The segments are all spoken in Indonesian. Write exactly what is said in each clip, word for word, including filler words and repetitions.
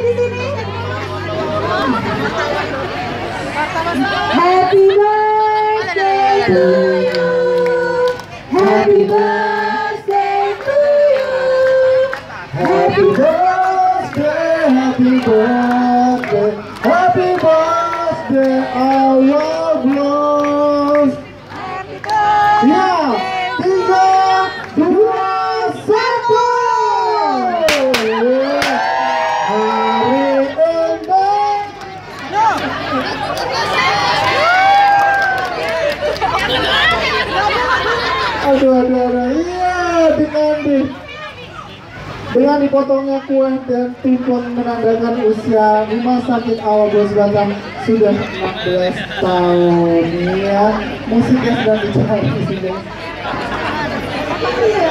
di sini. Happy birthday to you. Happy birthday to you. Happy birthday, happy birthday, happy birthday, our Bros. Happy birthday. Ya, tiga, dua, satu. Hari indah. Aduh, aduh, aduh, iya, dengan di dengan dipotongnya kue dan tumpeng menandakan usia di masa sakit awal Bros Batam sudah empat belas tahun ya. Musiknya sedang dicari di sini. Iya.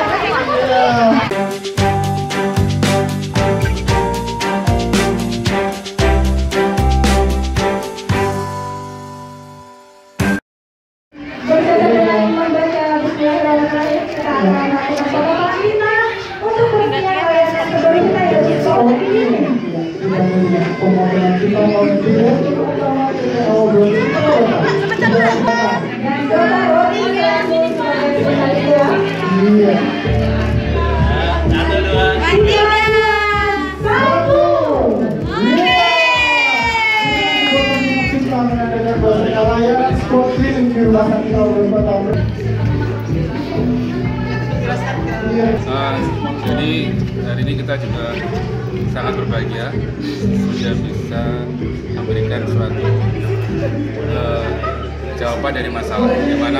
Uh, jadi hari ini kita juga sangat berbahagia sudah bisa memberikan suatu uh, jawaban dari masalah di mana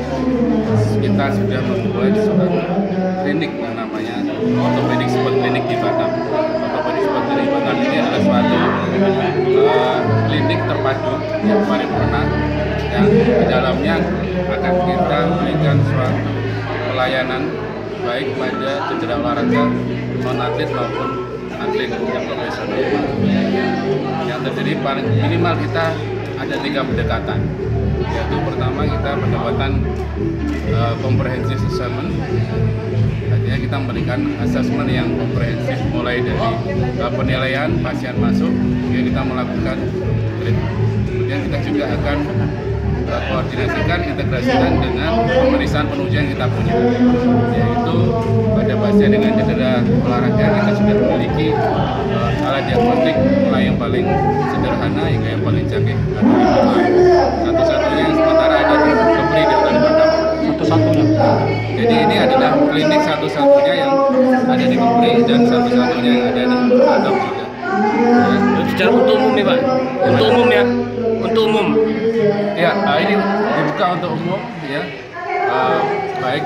kita sudah membuat suatu klinik yang namanya Orthopedic Sport Clinic di Batam. Orthopedic Sport Clinic di Batam ini adalah suatu uh, klinik terpadu yang paripurna yang di dalamnya akan kita memberikan suatu pelayanan baik pada cedera olahraga non atlet maupun atlet yang profesional. Yang terjadi paling minimal kita ada tiga pendekatan, yaitu pertama kita pendekatan uh, comprehensive assessment. Artinya kita memberikan assessment yang komprehensif mulai dari uh, penilaian pasien masuk hingga kita melakukan treatment. Kemudian kita juga akan koordinasikan, integrasikan dengan pemeriksaan penunjang yang kita punya, yaitu pada pasien dengan cedera olahraga kita sudah memiliki uh, alat diagnostik mulai yang paling sederhana hingga yang paling canggih. Satu-satunya yang sementara ada di Kepri di Kota Batam. Satu-satunya. Jadi ini adalah klinik satu-satunya yang ada di Kepri dan satu-satunya yang ada di Batam juga. Ya. Secara untuk umum nih Pak, untuk umum ya, untuk umum. Ya, uh, ini dibuka untuk umum ya, uh, baik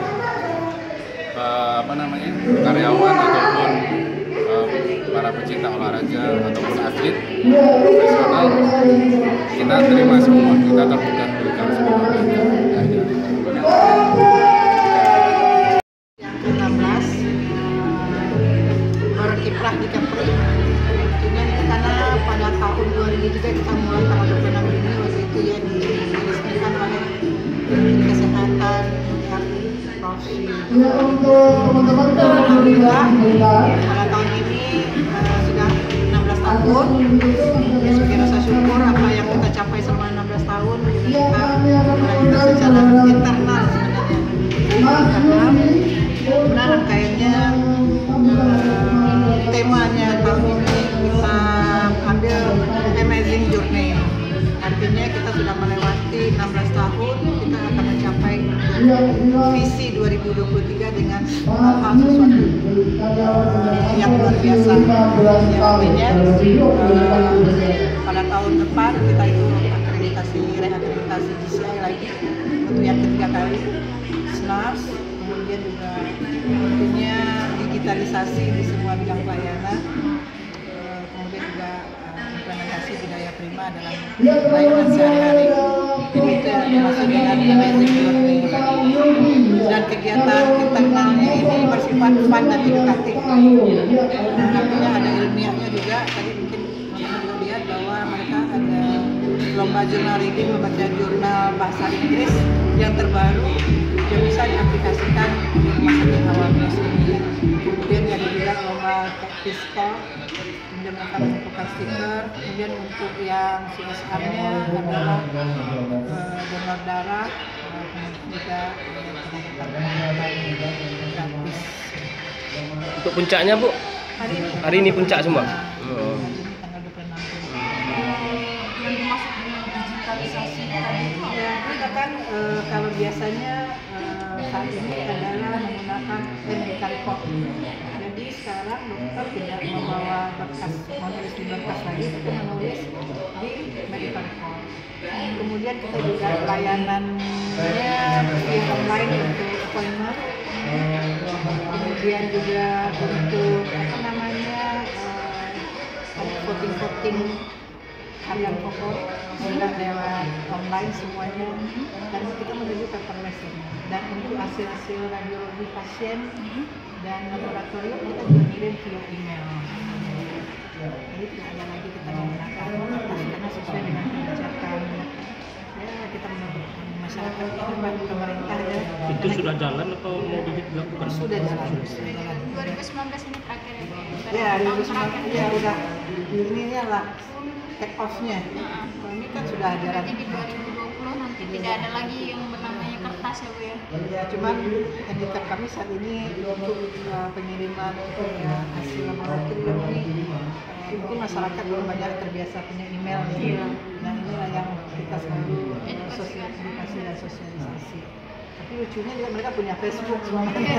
uh, apa namanya karyawan ataupun uh, para pecinta olahraga ataupun atlet profesional, kita terima semua, kita terbuka berikan semua. Yang ke enam belas berkiprah di Kepri. Tentunya karena pada tahun dua ribu tiga kita mulai tanggal dua puluh enam Juni waktu itu ya diresmikan oleh Menteri Kesehatan R I Prof. Alhamdulillah pada tahun ini uh, sudah enam belas tahun. Ya, sebagai rasa syukur apa yang kita capai selama enam belas tahun kita kita secara internal sebenarnya karena benar rangkaiannya uh, temanya tahun ini kita ambil Amazing Journey. Artinya kita sudah melewati enam belas tahun, kita akan mencapai visi dua ribu dua puluh tiga dengan hal sesuatu yang luar biasa. Ya, artinya uh, pada tahun depan kita itu akreditasi, reakreditasi G C I lagi untuk yang ketiga kali, SNARS, kemudian juga tentunya digitalisasi di semua bidang pelayanan, uh, kemudian juga implementasi budaya prima dalam pelayanan sehari-hari. Jadi itu yang dimaksud dengan Amazing Journey. Dan kegiatan internalnya ini bersifat fun dan edukatif. Nah, artinya ada ilmiahnya juga. Tadi mungkin teman-teman lihat bahwa mereka ada lomba jurnal reading, membaca jurnal bahasa Inggris yang terbaru yang bisa diaplikasikan di rumah sakit awal Bros ini. Kemudian ada juga lomba pistol, kemudian mereka menambahkan stiker. Kemudian untuk yang C S R-nya adalah uh, donor darah, uh, kemudian juga uh, gratis. Untuk puncaknya Bu, Hari ini, hari ini puncak semua. Nah, hari ini tanggal dua puluh enam. Yang dimaksud dengan digitalisasi tadi itu apa? Ya, kita kan uh, kalau biasanya uh, saat ini adalah menggunakan medical record. Jadi sekarang dokter tidak membawa berkas, menulis di berkas lagi, tapi menulis di medical record. Kemudian kita juga layanannya via online untuk appointment. Kemudian juga untuk apa namanya uh, voting-voting harian pokok sudah lewat online semuanya, dan kita menuju paperless ini. Dan untuk hasil-hasil radiologi pasien dan laboratorium kita juga kirim via email. Jadi tidak ada lagi kita menggunakan kertas karena sesuai dengan kebijakan ya kita menurut masyarakat ini bantu pemerintah ya. Itu sudah jalan atau mau dilakukan? Sudah jalan. Sudah jalan. dua ribu sembilan belas ini terakhir ya? Ya, dua ribu sembilan belas ya udah ini lah take off-nya. Ini kan sudah jalan. Berarti di dua ribu dua puluh nanti tidak ada lagi yang bernamanya kertas ya Bu ya? Ya, cuman handicap kami saat ini untuk uh, pengiriman ya, hasil laboratorium ini uh, mungkin masyarakat belum banyak terbiasa punya email nih. Iya. Nah inilah yang kita selalu uh, sosialisasi dan sosialisasi. Tapi lucunya juga mereka punya Facebook semuanya.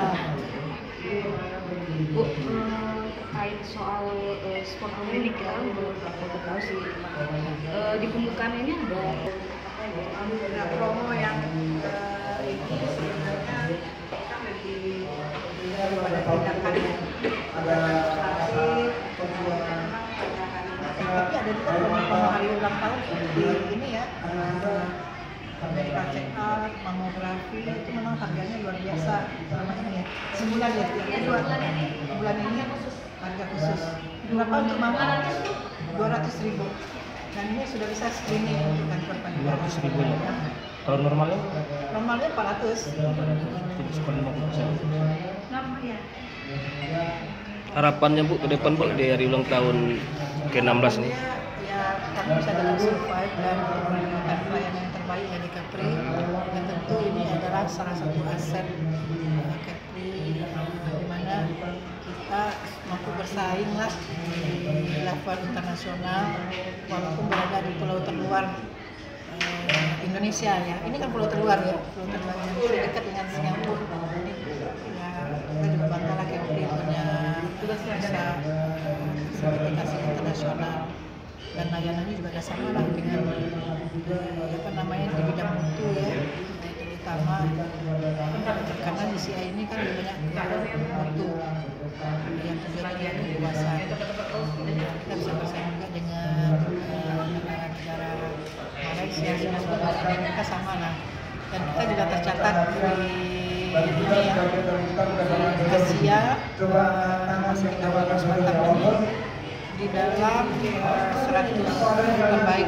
Bu, eh, terkait soal eh, sport klinik ya, menurut aku tahu sih eh, di pembukaan ini ada Ada promo yang uh, ini sebenarnya kita lebih daripada tindakan yang administratif, kemudian tapi ada juga promo hari ulang tahun seperti ini ya, uh, medical check up, mamografi itu memang harganya luar biasa selama ini ya, sebulan ya, yang kedua bulan ini harga khusus. Berapa untuk mama? dua ratus ribu. Dan ini sudah bisa screening untuk kanker payudara. dua ratus ribu ya. Kalau normalnya? Normalnya empat ratus. Tidak sekitar lima puluh persen. nama ya. Harapannya Bu ke depan Bu di hari ulang tahun ke enam belas ini. Ya, ya kami bisa dapat survive dan memberikan pelayanan yang terbaik dari Kepri. Dan tentu ini adalah salah satu aset uh, Kepri uh, di mana kita mampu bersaing lah di level internasional walaupun berada di pulau terluar uh, Indonesia ya. Ini kan pulau terluar ya, pulau terluar yang dekat dengan Singapura. Ini ya kita juga bangga lah Kepri punya bisa uh, sertifikasi internasional dan layanannya juga ada sama lah dengan uh, apa namanya di bidang mutu ya, terutama karena di C I ini kan lebih banyak mutu yang tujuannya adalah kepuasan. Kita bisa bersaing juga dengan negara-negara Malaysia, Singapura, Amerika sama lah. Dan kita juga tercatat di ini ya, di Asia masih di awal semacam ini di dalam uh, seratus terbaik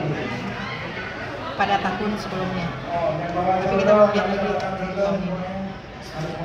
pada tahun sebelumnya. Tapi kita mau lihat lagi tahun ini.